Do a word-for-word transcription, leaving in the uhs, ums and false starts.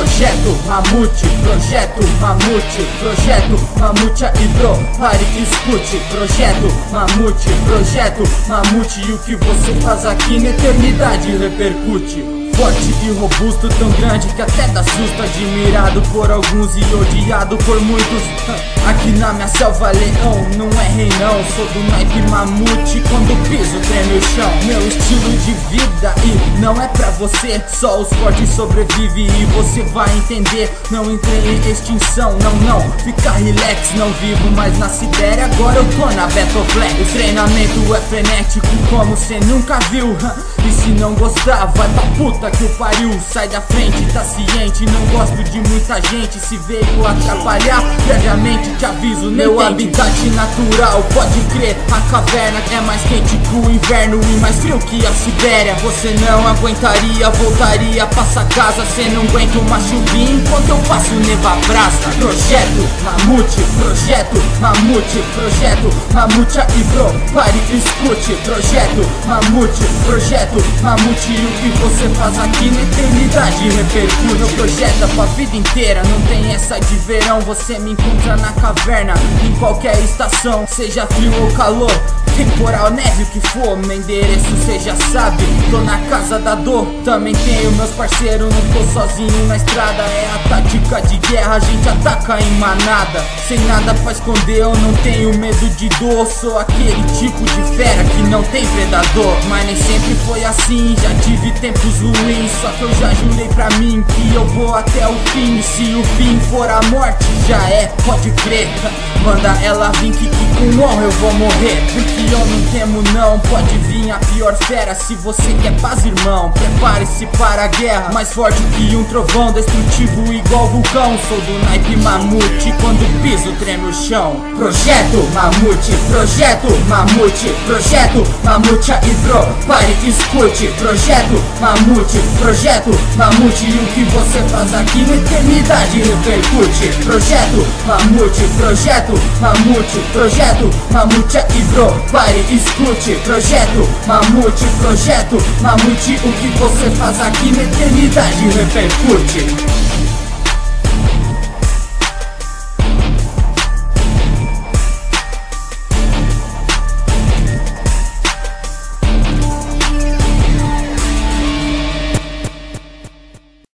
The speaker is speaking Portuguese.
Projeto Mamute, Projeto Mamute, Projeto Mamute e bro, pare e escute. Projeto Mamute, Projeto Mamute, e o que você faz aqui na eternidade repercute. Forte e robusto, tão grande que até dá susto. Admirado por alguns e odiado por muitos. Aqui na minha selva leão, não é rei não. Sou do naipe mamute, quando piso treme o chão. Meu estilo de vida e não é pra você. Só os fortes sobrevivem e você vai entender. Não entrei em extinção, não, não. Fica relax, não vivo mais na Sibéria. Agora eu tô na Battleflag. O treinamento é frenético como cê nunca viu. E se não gostar, vai pra puta que o pariu. Sai da frente, tá ciente, não gosto de muita gente. Se veio atrapalhar, previamente te aviso, meu habitat natural, pode crer. A caverna é mais quente que o inverno e mais frio que a Sibéria. Você não aguentaria, voltaria, passa casa. Cê não aguenta uma chuvinha enquanto eu faço nevabrasa. Projeto Mamute, Projeto Mamute, Projeto Mamute e bro, pare e escute. Projeto Mamute, Projeto Mamute, e o que você faz aqui na eternidade repercute. Meu projeto é pra vida inteira, não tem essa de verão. Você me encontra na caverna, em qualquer estação, seja frio ou calor, temporal, neve, o que for. Meu endereço cê já sabe, tô na casa da dor. Também tenho meus parceiros, não tô sozinho na estrada. É a tática de guerra, a gente ataca em manada. Sem nada pra esconder, eu não tenho medo de dor. Sou aquele tipo de fera que não tem predador. Mas nem sempre foi assim, já tive tempos ruins. Só que eu já jurei pra mim que eu vou até o fim. E se o fim for a morte, já é, pode crer. Manda ela vir que, que com honra eu vou morrer. Porque eu não temo não, pode vir a pior fera. Se você quer paz, irmão, prepare-se para a guerra. Mais forte que um trovão, destrutivo igual vulcão. Sou do naipe mamute, quando piso treme o chão. Projeto Mamute, Projeto Mamute, Projeto Mamute e bro, pare e escute. Projeto Mamute, Projeto Mamute, e o que você faz aqui na eternidade repercute. Projeto Mamute, Projeto Mamute, Projeto Mamute e bro, pare e escute. Projeto Mamute, Projeto Mamute, o que você faz aqui na eternidade repercute.